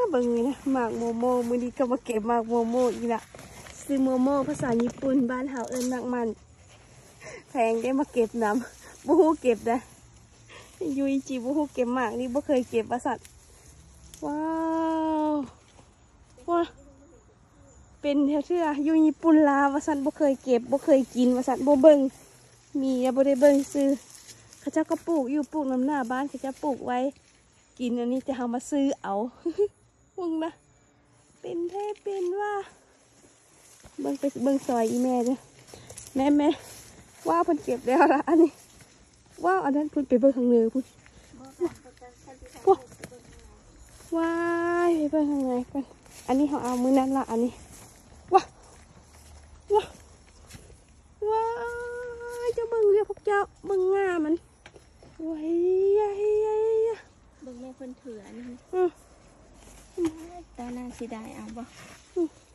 เบิ่งนี่นะหมากโมโมมือนี้ก็มาเก็บหมากโมโมอีกละซื้อโมโมภาษาญี่ปุ่นบ้านเฮาเอิ้นหมากมันแพงได้มาเก็บน้ำบูฮูเก็บได้ยูอิจิบูฮูเก็บหมากนี่บ่เคยเก็บว่าสัตว์ว้าวว้าเป็นเชื่อยูญี่ปุ่นลาวว่าสัตว์บ่เคยเก็บบ่เคยกินว่าสัตว์บ่เบิ่งมีอะบ่ได้เบิ่งซื้อเขาเจ้าก็ปลูกอยู่ปลูกน้ำหน้าบ้านเขาจะปลูกไว้กินอันนี้จะเอามาซื้อเอามึงนะเป็นแท้เป็นว่าเบิ่งไปเบิ่งซอยอีแม่เนี่ยแม่ว่าเพิ่นเก็บแล้วละอันนี้ว่าอันนั้นเพิ่นไปเบิ่งข้างเหนือพุ่นว้ายไปเบิ่งข้างในกันอันนี้เขาเอามือนั้นละอันนี้ว้าจะเบิ่งเรียกพวกเจ้าเบิ่งง่ามันว้ายเบิ่งแม่เพิ่นถืออันนี้ตาหน้าสิได้เอาบ่